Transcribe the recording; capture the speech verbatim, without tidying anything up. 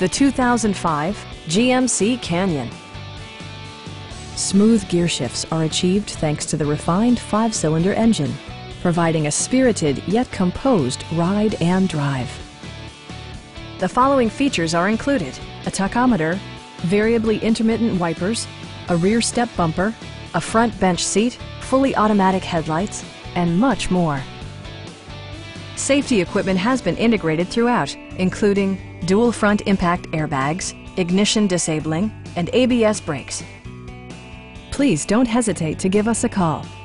the two thousand five G M C Canyon. Smooth gear shifts are achieved thanks to the refined five-cylinder engine, providing a spirited yet composed ride and drive. The following features are included: a tachometer, variably intermittent wipers, a rear step bumper, a front bench seat, fully automatic headlights, and much more. Safety equipment has been integrated throughout, including dual front impact airbags, ignition disabling, and A B S brakes. Please don't hesitate to give us a call.